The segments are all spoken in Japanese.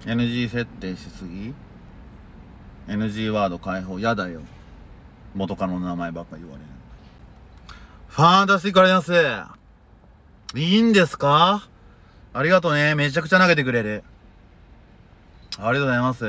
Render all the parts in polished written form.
NG 設定しすぎ。 NG ワード解放。やだよ、元カノの名前ばっか言われる。ファンタスティックありがとうございます。いいんですか？ありがとうね。めちゃくちゃ投げてくれる。ありがとうございます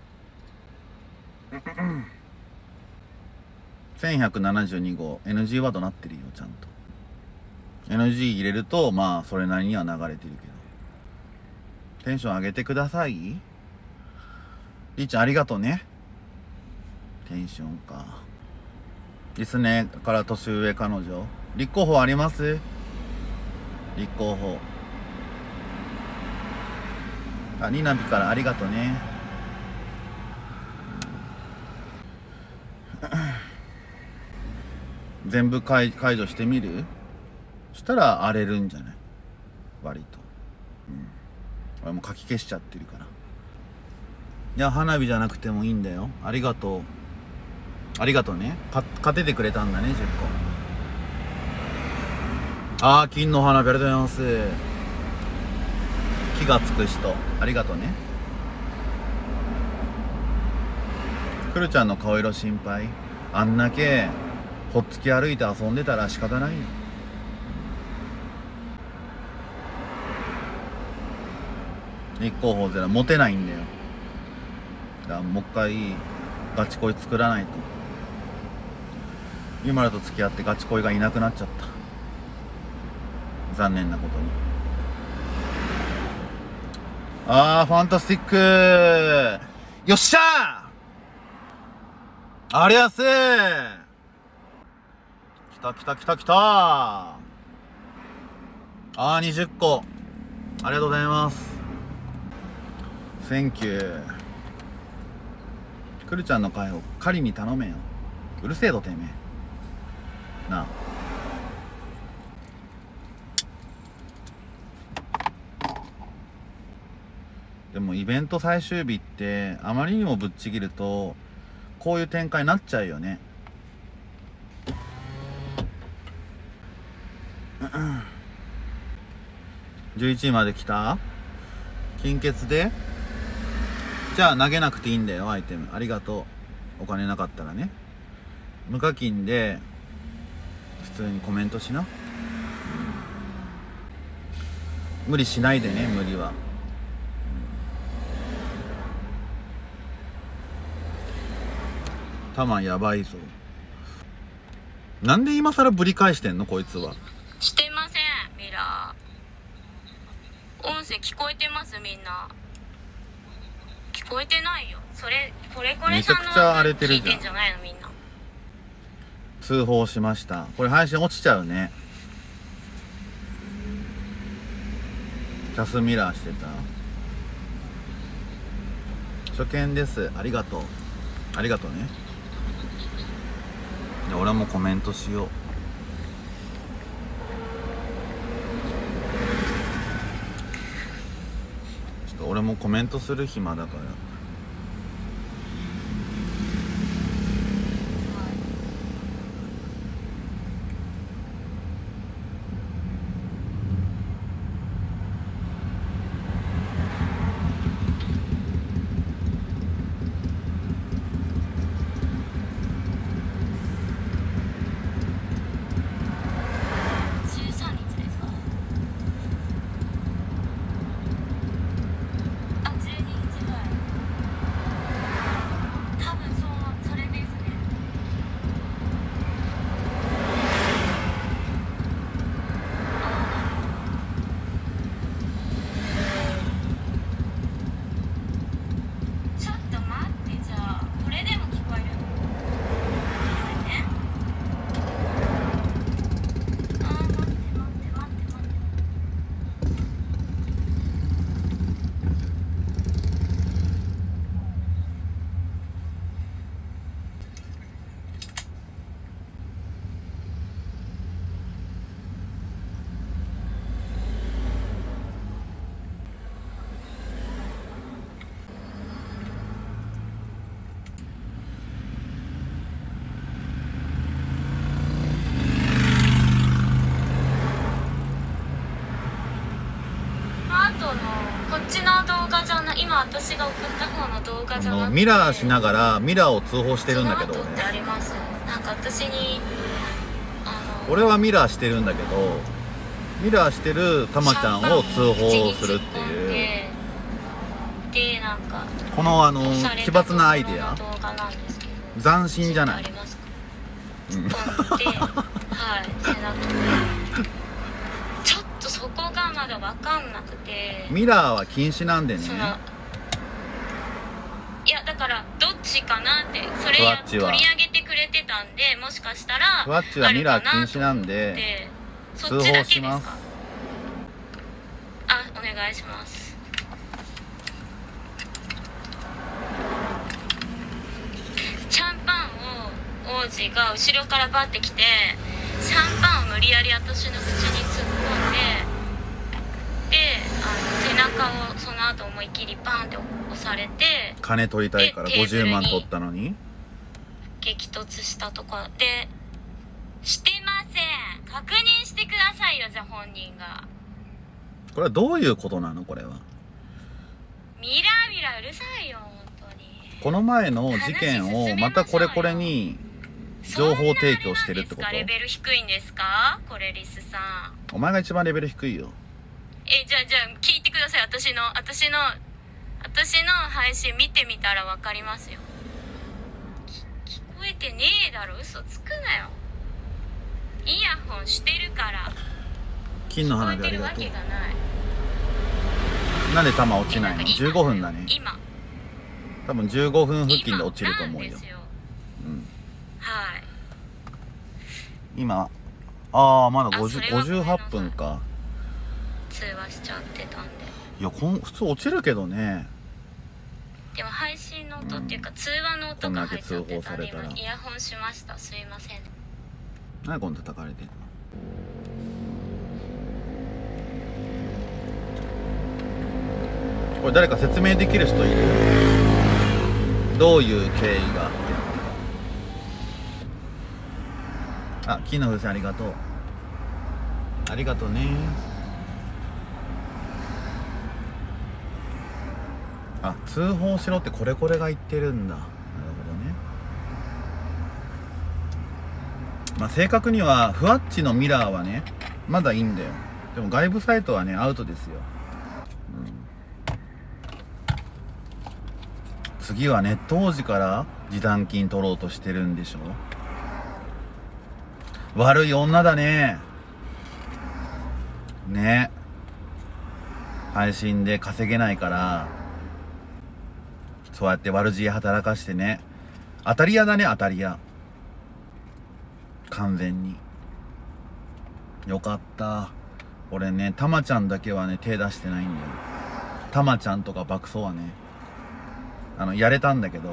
。1172号 NG ワードなってるよ、ちゃんと。 NG 入れるとまあそれなりには流れてるけど、テンション上げてください。りーちゃんありがとうね。テンションか。ですね。から年上彼女立候補あります？立候補。あ、ニナビからありがとうね。全部解除してみる？そしたら荒れるんじゃない？割と。俺も書き消しちゃってるから。いや、花火じゃなくてもいいんだよ。ありがとう。ありがとうね。勝ててくれたんだね、10個。あー、金の花火ありがとうございます。気がつく人ありがとうね。くるちゃんの顔色心配。あんだけほっつき歩いて遊んでたら仕方ないよ。立候補ゼロモテないんだよ。だからもう一回ガチ恋作らないと。今らと付き合ってガチ恋がいなくなっちゃった。残念なことに。あー、ファンタスティックよっしゃー、ありゃすー。きたきたきたきたー。あー、20個ありがとうございます。センキュー。くるちゃんの会を狩りに頼めよ。うるせえぞてめえなあ。でもイベント最終日ってあまりにもぶっちぎるとこういう展開になっちゃうよね。11位まで来た。金欠でじゃあ投げなくていいんだよアイテム。ありがとう。お金なかったらね。無課金で普通にコメントしな。無理しないでね。無理は。タマやばいぞ。なんで今更ぶり返してんのこいつは。 してません。ミラー音声聞こえてます？みんな聞こえてないよ。それこれさんのめちゃくちゃ荒れてるじゃん。 聞いてんじゃないの？みんな通報しました。これ配信落ちちゃうね。キャスミラーしてた。初見です。ありがとう。ありがとうね。じゃあ俺もコメントしよう。ちょっと俺もコメントする暇だから。 今私が送った方の動画じゃなくてミラーしながらミラーを通報してるんだけど、 その後ってあります。なんか私に俺はミラーしてるんだけど、ミラーしてるたまちゃんを通報するっていうで、なんかこの奇抜なアイデア動画なんですけど、 斬新じゃない？ ありますか？ うん、 で、はい背中ちょっとそこがまだ分かんなくて、 ミラーは禁止なんでね。 いやだからどっちかなって、それ取り上げてくれてたんで、もしかしたらふわっちはミラー禁止なんでそっちだけですか？あ、お願いします。シャンパンを王子が後ろからバッてきて、シャンパンを無理やり私の口に突っ込んで、背中をその後思いっきりバンって押されて、 金取りたいから50万取ったのに激突したとかで、してません。確認してくださいよ、じゃあ本人が。 これはどういうことなの？これはミラーミラーうるさいよ、本当に。 この前の事件をまたこれに情報提供してるってこと？ レベル低いんですか？これリスさん。 お前が一番レベル低いよ。 じゃあ聞いてください。私の配信見てみたらわかりますよ。聞こえてねえだろ、嘘つくなよ。イヤホンしてるから。 金の花火ありがとう。 聞こえてるわけがない。 なんで弾落ちないの？15分だね。 今多分15分付近で落ちると思うよ。うん。 はい。 今まだ58分か。 通話しちゃってたんで。 いや普通落ちるけどね。 でも配信の音っていうか、通話の音が入っちゃってたんで、今イヤホンしました。すいません。 何この叩かれてんの？これ誰か説明できる人いる？どういう経緯があって。あ、金の風船ありがとう。ありがとうね。あ、通報しろってこれが言ってるんだ。なるほどね。まあ正確にはふわっちのミラーはねまだいいんだよ。でも外部サイトはねアウトですよ。次はネット王子から示談金取ろうとしてるんでしょ。悪い女だね。ね。配信で稼げないからそうやって悪知恵働かしてね。当たり屋だね、当たり屋。完全に。よかった。俺ね、たまちゃんだけはね手出してないんだよ。たまちゃんとか爆走はねやれたんだけど、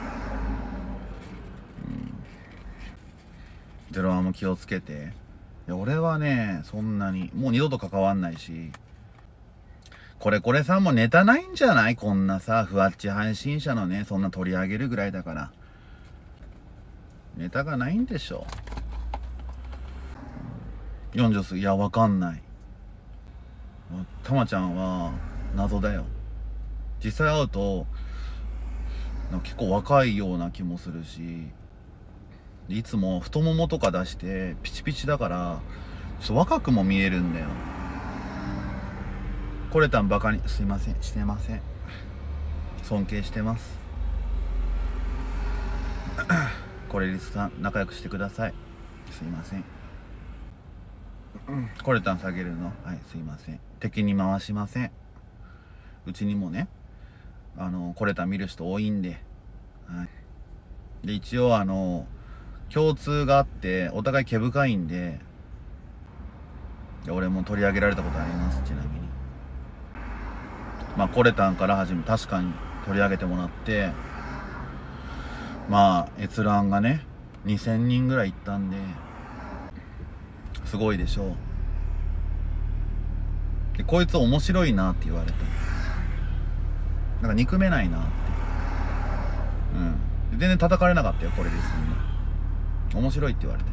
ゼロワンも気をつけて。いや俺はねそんなにもう二度と関わんないし、これさんもネタないんじゃない？こんなさふわっち配信者のねそんな取り上げるぐらいだからネタがないんでしょ。40過ぎ、いやわかんない。たまちゃんは謎だよ。実際会うとなんか結構若いような気もするし、いつも太ももとか出してピチピチだからちょっと若くも見えるんだよ。これたんバカにすいませんしてません。尊敬してます。これリスさん仲良くしてください。すいません。これたん下げるのはいすいません。敵に回しません。うちにもねこれたん見る人多いんで、はい、で一応共通があってお互い毛深いんで、俺も取り上げられたことあります。ちなみにまあコレタンから始め確かに取り上げてもらって、まあ閲覧がね2000人ぐらいいったんですごいでしょう。でこいつ面白いなって言われた。なんか憎めないなって。全然叩かれなかったよこれですね。面白いって言われて。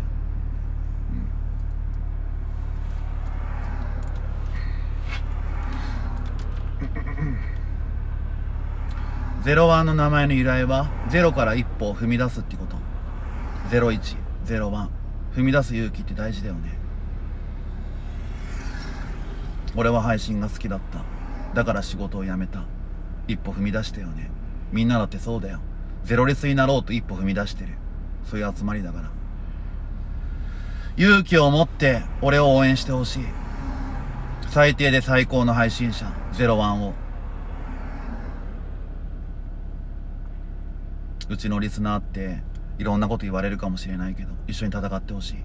01の名前の由来はゼロから一歩を踏み出すってこと。01、01、踏み出す勇気って大事だよね。俺は配信が好きだった。だから仕事を辞めた。一歩踏み出したよね。みんなだってそうだよ。ゼロリスになろうと一歩踏み出してる。そういう集まりだから。勇気を持って俺を応援してほしい。最低で最高の配信者01を。うちのリスナーっていろんなこと言われるかもしれないけど、一緒に戦ってほしい。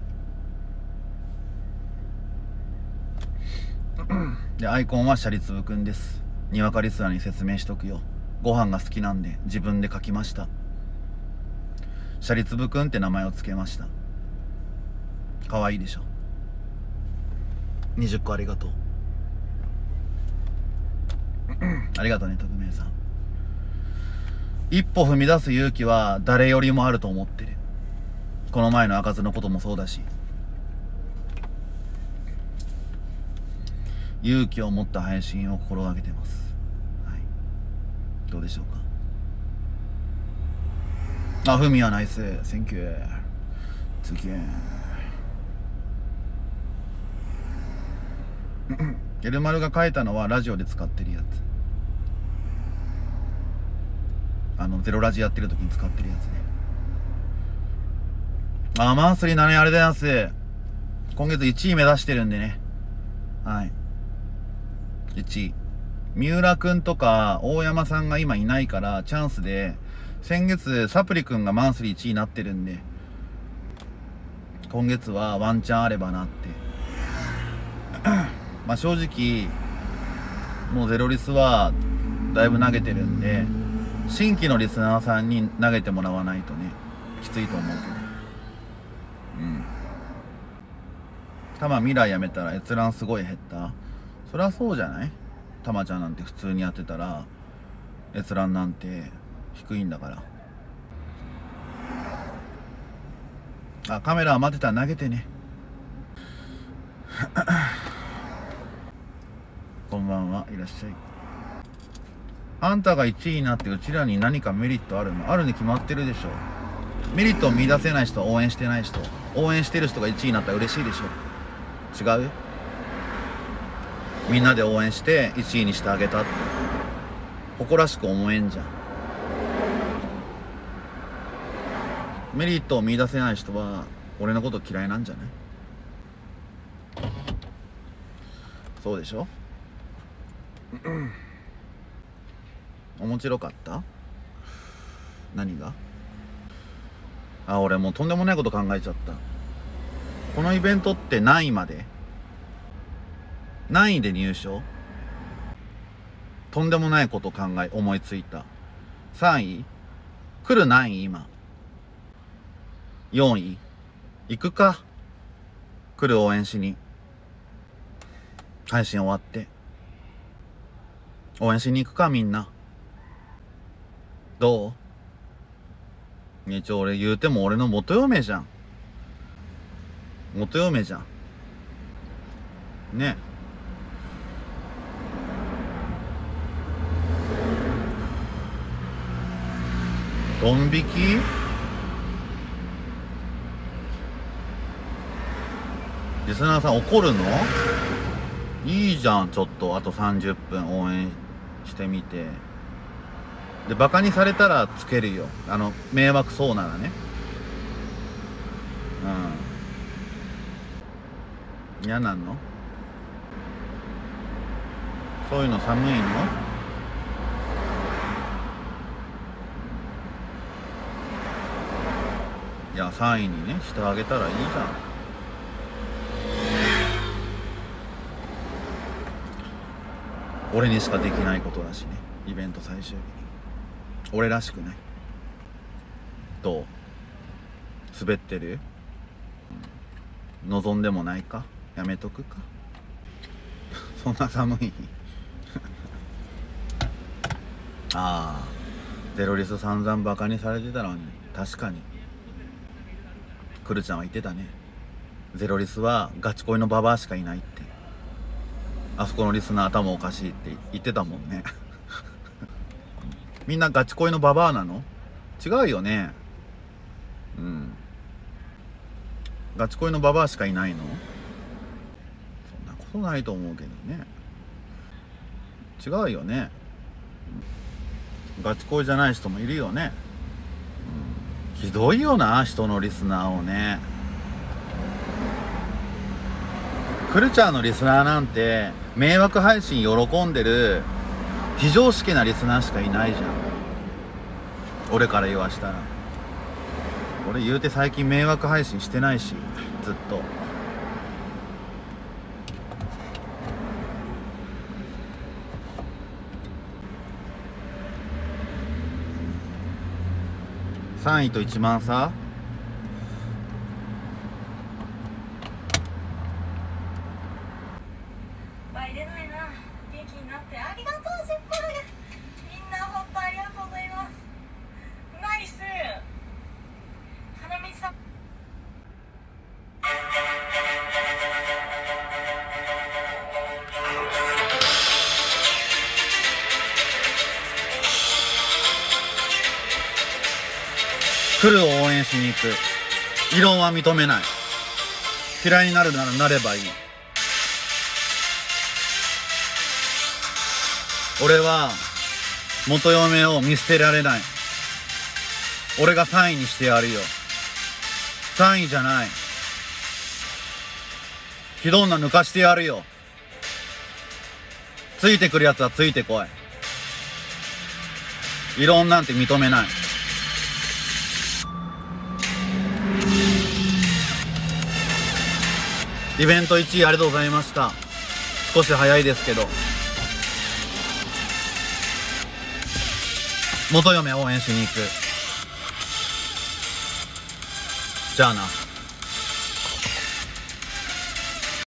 で、アイコンはシャリツブくんです。にわかリスナーに説明しとくよ。ご飯が好きなんで自分で書きました。シャリツブくんって名前を付けました。かわいいでしょ。20個ありがとう。ありがとうね、匿名さん。一歩踏み出す勇気は誰よりもあると思ってる。この前の赤津のこともそうだし、勇気を持った配信を心がけてます。はい、どうでしょうか。あ、ふみはナイス、センキュー。次エルマルが書いたのはラジオで使ってるやつ。ゼロラジやってる時に使ってるやつね。あ、マンスリーなね、あれだよす。今月1位目指してるんでね。はい。1位。三浦くんとか大山さんが今いないからチャンスで、先月サプリくんがマンスリー1位になってるんで、今月はワンチャンあればなって。まあ正直、もうゼロリスはだいぶ投げてるんで、新規のリスナーさんに投げてもらわないとね、きついと思うけど。うん。タマ未来やめたら閲覧すごい減った？そりゃそうじゃない？タマちゃんなんて普通にやってたら、閲覧なんて低いんだから。あ、カメラ待ってたら投げてね。こんばんは、いらっしゃい。あんたが1位になってうちらに何かメリットあるの？あるに決まってるでしょ。メリットを見出せない人は応援してない人。応援してる人が1位になったら嬉しいでしょ。違う？みんなで応援して1位にしてあげたって誇らしく思えんじゃん。メリットを見出せない人は俺のこと嫌いなんじゃない？そうでしょ。面白かった？何が？あ、俺もうとんでもないこと考えちゃった。このイベントって何位まで？何位で入賞？とんでもないこと思いついた。3位？来る何位今？ 4 位？行くか？来る応援しに。配信終わって。応援しに行くかみんな。どう？一応俺言うても俺の元嫁じゃん。元嫁じゃん。ね。ドン引き？リスナーさん怒るの？いいじゃん、ちょっとあと30分応援してみて。で、バカにされたらつけるよ。迷惑そうならね。うん。嫌なの？そういうの寒いの？いや、3位にね、してあげたらいいじゃん。俺にしかできないことだしね、イベント最終日に。俺らしくない？どう？滑ってる？望んでもないか？やめとくか？そんな寒い？ああ、ゼロリス散々バカにされてたのに、確かにくるちゃんは言ってたね。ゼロリスはガチ恋のババアしかいないって。あそこのリスナー頭おかしいって言ってたもんね。 みんなガチ恋のババアなの？違うよね。うん。ガチ恋のババアしかいないの？そんなことないと思うけどね。違うよね。ガチ恋じゃない人もいるよね。ひどいよな、人のリスナーをね。クルチャーのリスナーなんて迷惑配信喜んでる非常識なリスナーしかいないじゃん。俺から言わしたら。俺言うて最近迷惑配信してないし、ずっと。3位と1万差。 入れないな。元気になってありがとう。セッパーがみんな本当ありがとうございます。ナイス。花見さん。 来るを応援しに行く。異論は認めない。嫌いになるならなればいい。俺は元嫁を見捨てられない。俺が3位にしてやるよ。3位じゃない。ひどんな抜かしてやるよ。ついてくるやつはついてこい。異論なんて認めない。イベント1位ありがとうございました。少し早いですけど。元嫁応援しに行く。じゃあな。